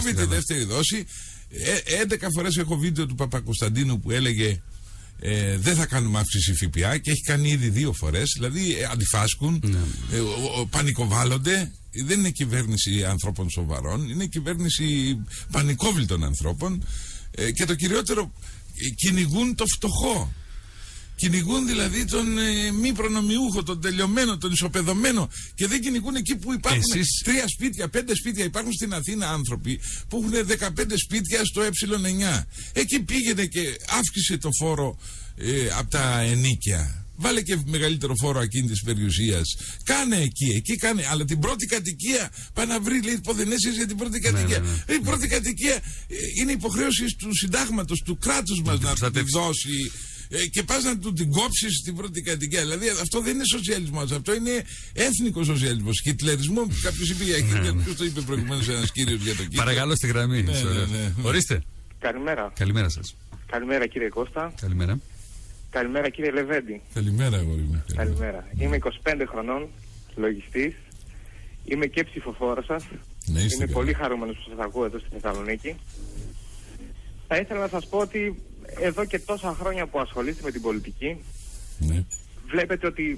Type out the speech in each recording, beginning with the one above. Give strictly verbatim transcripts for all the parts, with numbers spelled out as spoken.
κόβει τη δεύτερη δόση. έντεκα φορές έχω βίντεο του Παπακοσταντίνου που έλεγε ε, δεν θα κάνουμε αύξηση ΦΠΑ και έχει κάνει ήδη δύο φορές. Δηλαδή ε, αντιφάσκουν, ναι. ε, ο, ο, πανικοβάλλονται. Δεν είναι κυβέρνηση ανθρώπων σοβαρών, είναι κυβέρνηση πανικόβλητων ανθρώπων ε, και το κυριότερο, ε, κυνηγούν το φτωχό. Κυνηγούν δηλαδή τον ε, μη προνομιούχο, τον τελειωμένο, τον ισοπεδωμένο, και δεν κυνηγούν εκεί που υπάρχουν Εσείς... τρία σπίτια, πέντε σπίτια. Υπάρχουν στην Αθήνα άνθρωποι που έχουν δεκαπέντε σπίτια στο ε εννιά. Εκεί πήγαινε και αύξησε το φόρο ε, από τα ενοίκια. Βάλε και μεγαλύτερο φόρο ακίνητης περιουσίας. Κάνε εκεί, εκεί κάνε. Αλλά την πρώτη κατοικία πάει να βρει, λέει, υποδενέσεις για την πρώτη κατοικία. Ναι, ναι, ναι. Η πρώτη κατοικία ε, είναι υποχρέωση του συντάγματος, του κράτους μας να, να την δώσει. Ε, και πας να του την κόψεις στην πρώτη κατοικία. Δηλαδή αυτό δεν είναι σοσιαλισμός, αυτό είναι έθνικο σοσιαλισμός. Χιτλερισμό, κάποιος είπε για Χίτλερ. Ποιος το είπε προηγουμένως ένας κύριος για τον Χίτλερ. Παρακαλώ στη γραμμή. Ναι, ναι, ναι. Ορίστε. Καλημέρα. Καλημέρα σας. Καλημέρα κύριε Κώστα. Καλημέρα. Καλημέρα κύριε Λεβέντη. Καλημέρα αγόρι μου. Καλημέρα. Είμαι είκοσι πέντε χρονών, λογιστής. Είμαι και ψηφοφόρος σας. Ναι, Είμαι καλά. πολύ χαρούμενος που σας ακούω εδώ στη Θεσσαλονίκη. Θα ήθελα να σας πω ότι εδώ και τόσα χρόνια που ασχολείστε με την πολιτική, ναι. βλέπετε ότι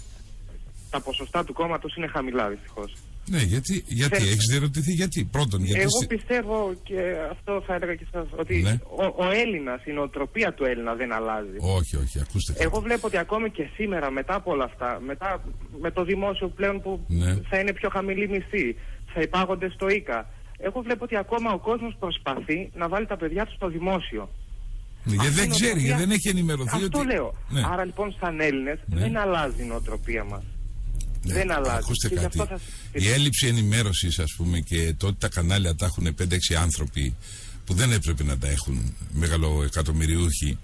τα ποσοστά του κόμματος είναι χαμηλά, δυστυχώς. Ναι, γιατί, γιατί Θε... έχεις διερωτηθεί γιατί. Πρώτον, γιατί Εγώ σε... πιστεύω, και αυτό θα έλεγα και σας, ότι ναι. ο, ο Έλληνας, η νοοτροπία του Έλληνα δεν αλλάζει. Όχι, όχι, ακούστε. Εγώ βλέπω ότι ακόμη και σήμερα, μετά από όλα αυτά, μετά με το δημόσιο πλέον που ναι. θα είναι πιο χαμηλή μισθή, θα υπάγονται στο ΙΚΑ, εγώ βλέπω ότι ακόμα ο κόσμος προσπαθεί να βάλει τα παιδιά του στο δημόσιο. Ναι, γιατί δεν ξέρει, νοοτροπία... γιατί δεν έχει ενημερωθεί. Αυτό ότι... λέω. Ναι. Άρα λοιπόν σαν Έλληνες ναι. δεν αλλάζει η νοοτροπία μας. Ναι, δεν αλλάζει. Ακούστε και κάτι. θα... Η έλλειψη ενημέρωσης, ας πούμε, και το ότι τα κανάλια τα έχουν πέντε έξι άνθρωποι που δεν έπρεπε να τα έχουν μεγαλοεκατομμυριούχοι,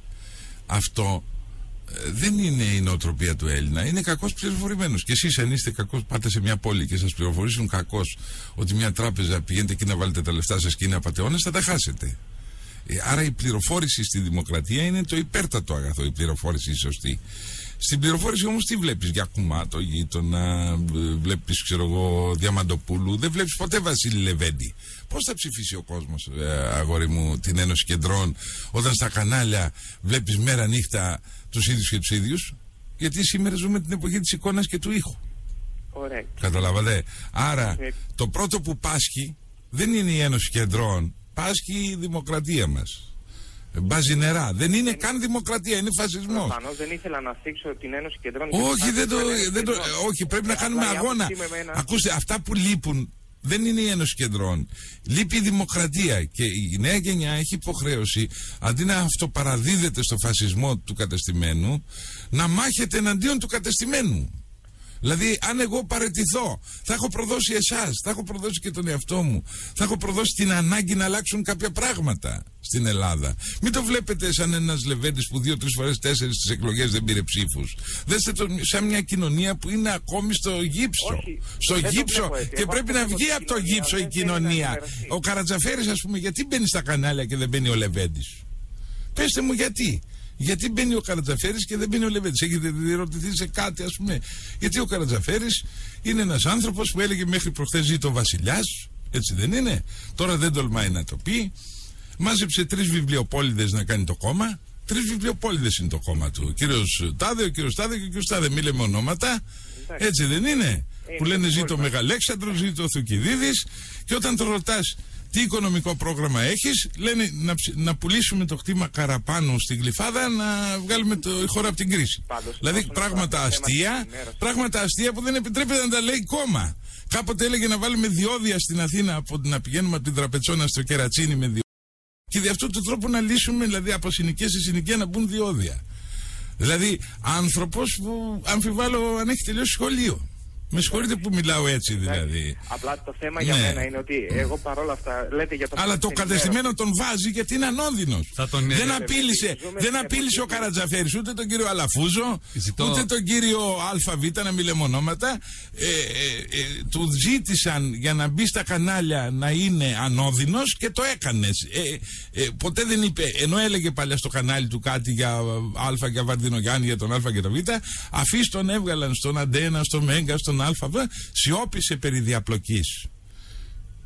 αυτό ε, δεν είναι η νοοτροπία του Έλληνα. Είναι κακώς πληροφορημένος. Και εσείς, αν είστε κακώς, πάτε σε μια πόλη και σας πληροφορήσουν κακώς ότι μια τράπεζα πηγαίνετε εκεί να βάλετε τα λεφτά σας και είναι απατεώνες, θα τα χάσετε. Ε, άρα η πληροφόρηση στη δημοκρατία είναι το υπέρτατο αγαθό, η πληροφόρηση η σωστή. Στην πληροφόρηση όμως τι βλέπεις? Για Κουμάτο, γείτονα, βλέπεις, ξέρω εγώ, Διαμαντοπούλου, δεν βλέπεις ποτέ Βασίλη Λεβέντη. Πώς θα ψηφίσει ο κόσμος, ε, αγόρι μου, την Ένωση Κεντρών, όταν στα κανάλια βλέπεις μέρα νύχτα τους ίδιους και τους ίδιους? Γιατί σήμερα ζούμε την εποχή της εικόνας και του ήχου. Ωραία. Καταλάβατε. Άρα ε... το πρώτο που πάσχει δεν είναι η Ένωση Κεντρών, πάσχει η δημοκρατία μας. Μπάζει νερά. Δεν είναι καν δημοκρατία, είναι φασισμός. Προφανώς δεν ήθελα να θίξω την Ένωση Κεντρών. Όχι, δεν το, δεν το, όχι, πρέπει να κάνουμε αγώνα. Ακούστε, αυτά που λείπουν δεν είναι η Ένωση Κεντρών. Λείπει η δημοκρατία. Και η νέα γενιά έχει υποχρέωση, αντί να αυτοπαραδίδεται στο φασισμό του κατεστημένου, να μάχεται εναντίον του κατεστημένου. Δηλαδή, αν εγώ παραιτηθώ, θα έχω προδώσει εσάς, θα έχω προδώσει και τον εαυτό μου, θα έχω προδώσει την ανάγκη να αλλάξουν κάποια πράγματα στην Ελλάδα. Μην το βλέπετε σαν ένας Λεβέντης που δύο-τρεις φορές, τέσσερις στις εκλογές δεν πήρε ψήφους. Δέστε το σαν μια κοινωνία που είναι ακόμη στο γύψο. Όχι, στο γύψο και πρέπει να βγει από το γύψο η κοινωνία. Ο Καρατζαφέρης, ας πούμε, γιατί μπαίνει στα κανάλια και δεν μπαίνει ο Λεβέντης? Πέστε μου γιατί. Γιατί μπαίνει ο Καρατζαφέρης και δεν μπαίνει ο Λεβέντης? Έχετε διερωτηθεί σε κάτι, ας πούμε? Γιατί ο Καρατζαφέρης είναι ένας άνθρωπος που έλεγε μέχρι προχθές ζήτω ο βασιλιάς, έτσι δεν είναι? Τώρα δεν τολμάει να το πει. Μάζεψε τρεις βιβλιοπόληδες να κάνει το κόμμα. Τρεις βιβλιοπόληδες είναι το κόμμα του. Ο κύριος Τάδε, ο κύριος Τάδε και ο κύριος Τάδε. Μη λέμε ονόματα. Έτσι δεν είναι? είναι που λένε ζήτω Μεγαλέξανδρος, ζήτω Θουκυδίδης. Και όταν το ρωτάς τι οικονομικό πρόγραμμα έχεις, λένε να, να πουλήσουμε το κτήμα Καραπάνου στην Γλυφάδα, να βγάλουμε το, η χώρα από την κρίση. Πάντως, δηλαδή πράγματα αστεία, πράγματα αστεία που δεν επιτρέπεται να τα λέει κόμμα. Κάποτε έλεγε να βάλουμε διόδια στην Αθήνα, από, να πηγαίνουμε από την Τραπετσόνα στο Κερατσίνι με διόδια. Και δι' αυτόν τον τρόπο να λύσουμε, δηλαδή από συνοικία σε συνοικία να μπουν διόδια. Δηλαδή άνθρωπος που αμφιβάλλω αν έχει τελειώσει σχολείο. Με συγχωρείτε που μιλάω έτσι δηλαδή. Απλά το θέμα για ναι. μένα είναι ότι εγώ παρόλα αυτά λέτε για το... Αλλά το κατεστημένο τον βάζει γιατί είναι ανώδυνος. Τον... Δεν απείλησε, δεν απείλησε ο Καρατζαφέρης ούτε τον κύριο Αλαφούζο, Ζητώ... ούτε τον κύριο ΑΒ, να μην λέμε ονόματα. Ε, ε, ε, του ζήτησαν για να μπει στα κανάλια να είναι ανώδυνος και το έκανε. Ε, ε, ποτέ δεν είπε, ενώ έλεγε παλιά στο κανάλι του κάτι για Α, για Βαρδινογιάννη, για τον Α και τον Β, αφής τον έβγαλαν στον Αντένα, στο Μέγκα, στον Α, σιώπησε περί διαπλοκής.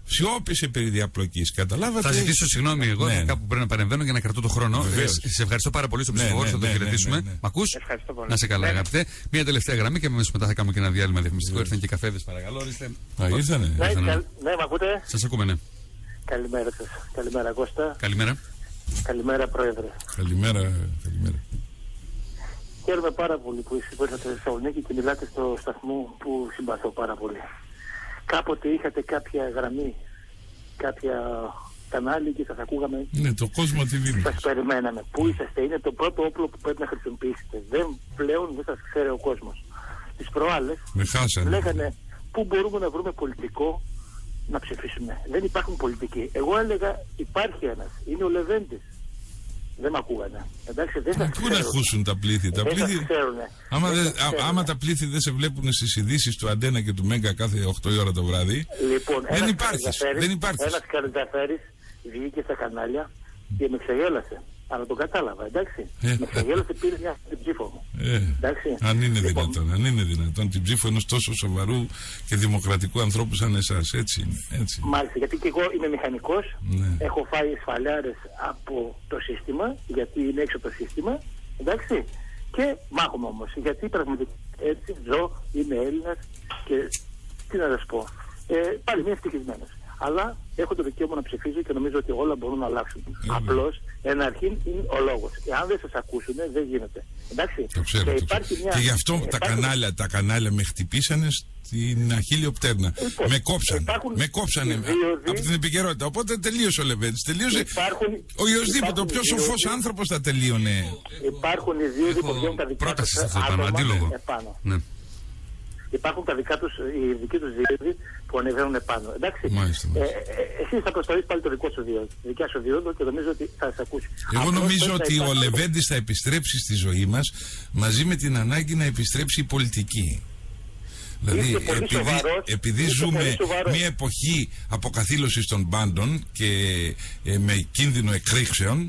Σιώπησε περί διαπλοκής. Καταλάβατε. Θα ζητήσω συγγνώμη εγώ, ναι, κάπου πρέπει να παρεμβαίνω για να κρατώ το χρόνο. Ε, σε ευχαριστώ πάρα πολύ στον ψηφοφόρο, ναι, ναι, θα τον χαιρετήσουμε. Ναι, ναι, ναι, ναι. Μ' ακούς? Ευχαριστώ πολύ. Να σε καλά, αγαπητέ. Μία τελευταία γραμμή και αμέσως μετά θα κάνουμε και ένα διάλειμμα διαφημιστικό. Ήρθαν και καφέδες, παρακαλώ. Α, ήρθανε. Ναι, μ' ακούτε? Σας ακούμε, ναι. Καλημέρα σας. Καλημέρα, Κώστα. Καλημέρα. Καλημέρα, Πρόεδρε. Καλημέρα, καλημέρα. Χαίρομαι πάρα πολύ που ήρθατε στη Θεσσαλονίκη και μιλάτε στο σταθμό που συμπαθώ πάρα πολύ. Κάποτε είχατε κάποια γραμμή, κάποια κανάλι και σας ακούγαμε. Ναι, το Κόσμο τι βίντεο. Σας περιμέναμε. Πού είσαστε? Είναι το πρώτο όπλο που πρέπει να χρησιμοποιήσετε. Δεν, πλέον δεν σας ξέρει ο κόσμος. Τις προάλλες λέγανε πού μπορούμε να βρούμε πολιτικό να ψηφίσουμε. Δεν υπάρχουν πολιτικοί. Εγώ έλεγα υπάρχει ένας. Είναι ο Λεβέντης. Δεν με ακούγανε. Εντάξει, δεν σας Πού να ακούσουν τα πλήθη. Τα δεν πλήθη... Άμα, δεν δε, άμα τα πλήθη δεν σε βλέπουν στις ειδήσεις του Αντένα και του Μέγκα κάθε οκτώ η ώρα το βράδυ, λοιπόν, δεν υπάρχεις. Δεν υπάρχεις. Ένας Καριταφέρης βγήκε στα κανάλια και με ξεγέλασε. Αλλά το κατάλαβα, εντάξει. Ε, με ξεγέλασε, πήρε μια την ψήφο μου. Ε, εντάξει. Αν είναι λοιπόν, δυνατόν, αν είναι δυνατόν την ψήφο ενός τόσο σοβαρού και δημοκρατικού ανθρώπου σαν εσάς. Έτσι είναι. Έτσι. Μάλιστα, γιατί και εγώ είμαι μηχανικός, ναι. έχω φάει σφαλιάρες από το σύστημα, γιατί είναι έξω το σύστημα, εντάξει. Και μάχομαι όμως, γιατί πραγματικά έτσι ζω, είμαι Έλληνας και τι να σας πω. Ε, πάλι είμαι ευτυχισμένος. Αλλά έχω το δικαίωμα να ψηφίζω και νομίζω ότι όλα μπορούν να αλλάξουν. Mm. Απλώς, εν αρχήν είναι ο λόγος. Εάν δεν σας ακούσουν, δεν γίνεται. Εντάξει. Το ξέρω, και, το ξέρω. μια... και γι' αυτό υπάρχει... τα, κανάλια, τα κανάλια με χτυπήσανε στην αχίλιο πτέρνα. Λοιπόν, με κόψανε. Με κόψανε δύο, δύο... από την επικαιρότητα. Οπότε τελείωσε ο Λεβέντης. Τελείωσε. Υπάρχουν... Ο οποιοσδήποτε, ο πιο σοφός δύο... άνθρωπος θα τελείωνε. Υπάρχουν οι δύο που βγαίνουν τα δικά τους άτομα επάνω. Υπάρχουν τα δικά τους, οι δικοί τους δίωδοι που ανεβαίνουν επάνω. Εντάξει. Μάλιστα, μάλιστα. Ε, ε, εσύ θα προσταθείς πάλι το δικό σου δίωδο. Δικιά σου δίωδο και νομίζω ότι θα σε ακούσει. Εγώ Απλώς νομίζω ότι υπάρχει... ο Λεβέντης θα επιστρέψει στη ζωή μας μαζί με την ανάγκη να επιστρέψει η πολιτική. Δηλαδή, επειδή, σοβαρός, επειδή ζούμε μια εποχή αποκαθήλωσης των πάντων και ε, με κίνδυνο εκρήξεων,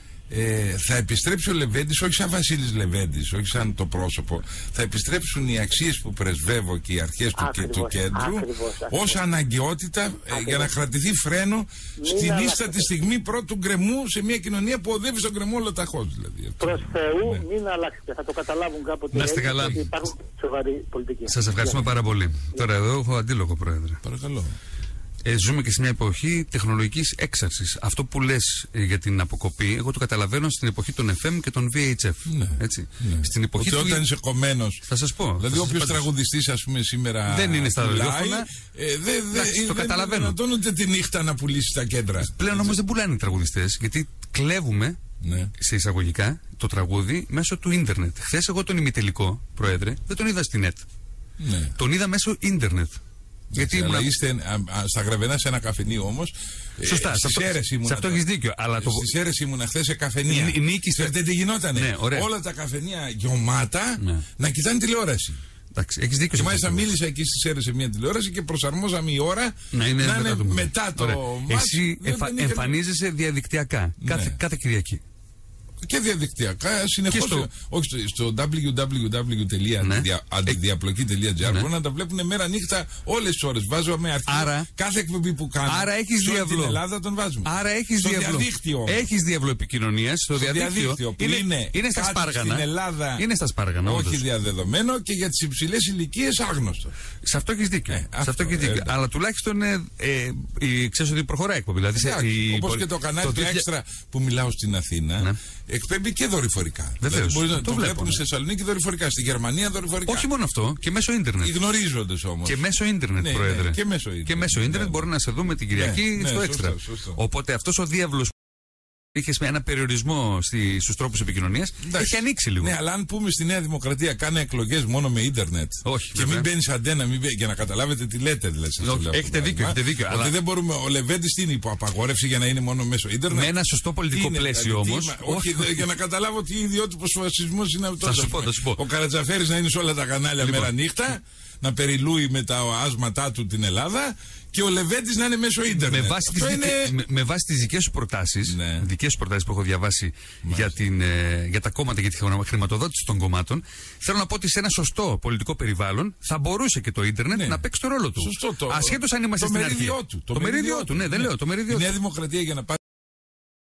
Ε, θα επιστρέψει ο Λεβέντης, όχι σαν Βασίλης Λεβέντης, όχι σαν το πρόσωπο. Θα επιστρέψουν οι αξίες που πρεσβεύω και οι αρχές του, ακριβώς, και, του κέντρου ως αναγκαιότητα ε, για να κρατηθεί φρένο μην στην αλλάξετε. ίστατη στιγμή πρώτου γκρεμού σε μια κοινωνία που οδεύει στον γκρεμό ολοταχώς. Δηλαδή. Προς Θεού, ναι. μην αλλάξετε. Θα το καταλάβουν κάποτε. Να είστε καλά. Υπάρχουν σοβαροί πολιτικοί. Σας ευχαριστούμε πάρα πολύ. Yeah. Τώρα εδώ έχω αντίλογο, Πρόεδρε. Παρακαλώ. Ε, ζούμε και σε μια εποχή τεχνολογικής έξαρσης. Αυτό που λες ε, για την αποκοπή, εγώ το καταλαβαίνω στην εποχή των εφ εμ και των βι έιτς εφ. Ναι, έτσι. Ναι. Στην εποχή ότι του... όταν είσαι κομμένος. Θα σας πω. Δηλαδή, όποιος τραγουδιστής, ας πούμε, σήμερα. Δεν είναι στα ραδιόφωνα. Ε, δε, δε, Εντάξει, δε, το δεν καταλαβαίνω. Δεν ούτε τη νύχτα να πουλήσει τα κέντρα. Πλέον όμως δεν πουλάνε οι τραγουδιστές, γιατί κλέβουμε. Ναι. Σε εισαγωγικά το τραγούδι μέσω του ίντερνετ. Χθες εγώ τον ημιτελικό, Πρόεδρε, δεν τον είδα στη νετ. Ναι. Τον είδα μέσω ίντερνετ. Γιατί ήμουν... είστε α, α, στα Γραβενά σε ένα καφενείο όμως. Σωστά, ε, στις Σέρες ήμουν. Σε αυτό έχεις δίκιο. Αλλά το... Στις Σέρες ήμουν χθες σε καφενεία. Νί, νίκησε. Δεν τι γινότανε. Ναι, όλα τα καφενεία γεμάτα ναι. να κοιτάνε τηλεόραση. Εντάξει, έχεις δίκιο. Και μάλιστα μίλησα εκεί στις Σέρες σε μια τηλεόραση και προσαρμόζαμε η ώρα να είναι, να είναι μετά το, μετά το μάτς. Εσύ εμφα... εμφανίζεσαι διαδικτυακά ναι. κάθε, κάθε Κυριακή. Και διαδικτυακά συνεχώς. Στο... Όχι στο, στο ντάμπλιου ντάμπλιου ντάμπλιου τελεία αντιδιαπλοκή τελεία τζι άρ ναι. μπορούν να τα βλέπουν μέρα νύχτα όλες τις ώρες. Βάζω με αρχή άρα, κάθε εκπομπή που κάνω. Άρα έχεις διαβλό. Στην Ελλάδα τον βάζουμε. Άρα έχεις στο διαβλό. διαδίκτυο. Έχεις διαβλό επικοινωνίας στο, στο διαδίκτυο. διαδίκτυο που είναι, είναι, είναι στα σπάργανα. Στην Ελλάδα είναι στα σπάργανα. Όχι όντως. Διαδεδομένο και για τις υψηλές ηλικίες άγνωστο. Σε αυτό έχεις δίκιο. Ε, σε αυτό έχεις δίκιο. Ε, Αλλά τουλάχιστον ε, ε, ε, ξέρεις ότι προχωράει η εκπομπή. Δηλαδή, όπως και το κανάλι του Έξτρα που μιλάω στην Αθήνα εκπέμπει και δορυφορικά. Βεβαίως. Δηλαδή, να το, το βλέπουν στη Θεσσαλονίκη δορυφορικά, στη Γερμανία δορυφορικά. Όχι μόνο αυτό, και μέσω ίντερνετ. Οι γνωρίζοντες όμως. Και μέσω ίντερνετ, ναι, Πρόεδρε. Ναι, και μέσω ίντερνετ, και μέσω ίντερνετ ναι. μπορεί να σε δούμε την Κυριακή ναι, στο ναι, Έξτρα. σωστό, σωστό. Οπότε αυτός ο διάβλος που είχες με ένα περιορισμό στη, στους τρόπους επικοινωνίας έχει ανοίξει λίγο. Ναι, αλλά αν πούμε στη Νέα Δημοκρατία κάνε εκλογές μόνο με ίντερνετ. Όχι, και μην μπαίνεις αντένα, μην μπαίνεις, για να καταλάβετε τι λέτε δηλαδή. Όχι, έχετε δίκιο, έχετε δίκιο. Ότι αλλά... δεν μπορούμε, ο Λεβέντης τι είναι υπό απαγόρευση για να είναι μόνο μέσω ίντερνετ. Με ένα σωστό πολιτικό είναι, πλαίσιο δηλαδή, όμως. Όχι, για να καταλάβω τι ιδιότυπος φασισμός είναι αυτό. Θα σου πω, θα σου πω. Ο Καρατζαφέρης να είναι σε όλα τα κανάλια μέρα νύχτα. να περιλούει με τα άσματά του την Ελλάδα και ο Λεβέντης να είναι μέσω ίντερνετ. Με βάση, τις, είναι... δικαι... με, με βάση τις δικές σου προτάσεις, ναι. δικές σου προτάσεις που έχω διαβάσει για, την, ε, για τα κόμματα και τη χρηματοδότηση των κομμάτων, θέλω να πω ότι σε ένα σωστό πολιτικό περιβάλλον θα μπορούσε και το ίντερνετ ναι. να παίξει το ρόλο του. Σωστό, το, ασχέτως αν είμαστε το στην μερίδιό αρχή. του. Το, το μερίδιό του, ναι, δεν ναι. λέω. Το μερίδιό η του. Νέα Δημοκρατία για να πάρει